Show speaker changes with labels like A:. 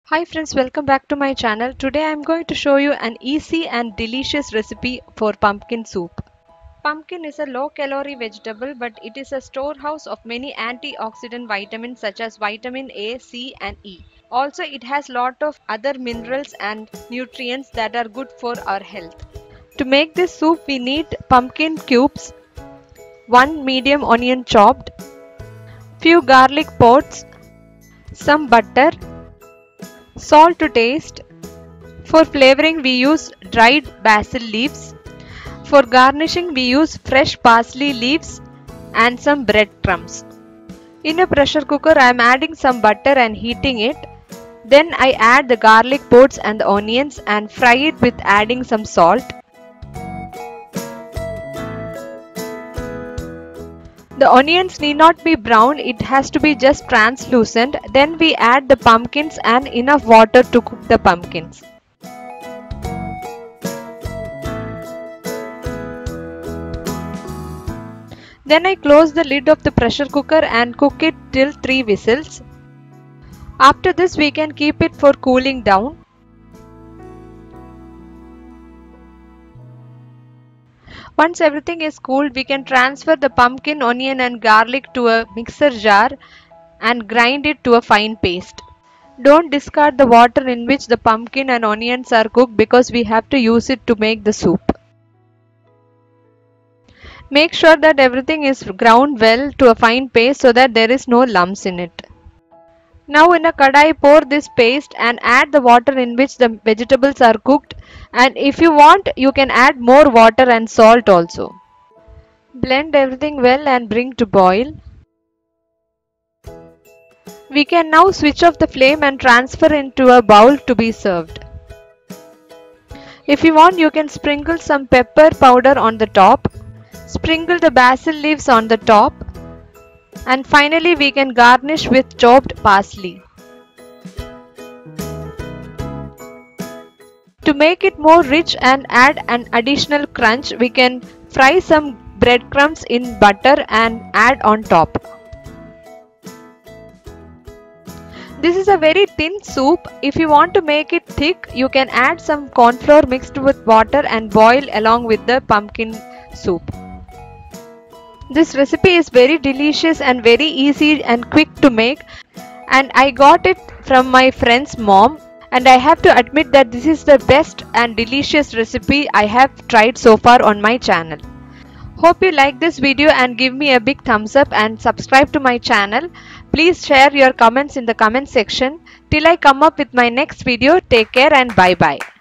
A: Hi friends, welcome back to my channel. Today I am going to show you an easy and delicious recipe for pumpkin soup. Pumpkin is a low-calorie vegetable, but it is a storehouse of many antioxidant vitamins such as vitamin A, C and E. Also, it has lot of other minerals and nutrients that are good for our health. To make this soup, we need pumpkin cubes, 1 medium onion chopped, few garlic pods, some butter, salt to taste. For flavoring we use dried basil leaves. For garnishing we use fresh parsley leaves and some breadcrumbs. In a pressure cooker I am adding some butter and heating it. Then I add the garlic pods and the onions and fry it with adding some salt. The onions need not be brown, it has to be just translucent. Then we add the pumpkins and enough water to cook the pumpkins. Then I close the lid of the pressure cooker and cook it till 3 whistles. After this we can keep it for cooling down. Once everything is cooled, we can transfer the pumpkin, onion and garlic to a mixer jar and grind it to a fine paste. Don't discard the water in which the pumpkin and onions are cooked because we have to use it to make the soup. Make sure that everything is ground well to a fine paste so that there is no lumps in it. Now in a kadai pour this paste and add the water in which the vegetables are cooked, and if you want you can add more water and salt also. Blend everything well and bring to boil. We can now switch off the flame and transfer into a bowl to be served. If you want you can sprinkle some pepper powder on the top, sprinkle the basil leaves on the top, and finally we can garnish with chopped parsley. To make it more rich and add an additional crunch, we can fry some breadcrumbs in butter and add on top. This is a very thin soup. If you want to make it thick, you can add some corn flour mixed with water and boil along with the pumpkin soup. This recipe is very delicious and very easy and quick to make, and I got it from my friend's mom, and I have to admit that this is the best and delicious recipe I have tried so far on my channel. Hope you like this video and give me a big thumbs up and subscribe to my channel. Please share your comments in the comment section. Till I come up with my next video, take care and bye bye.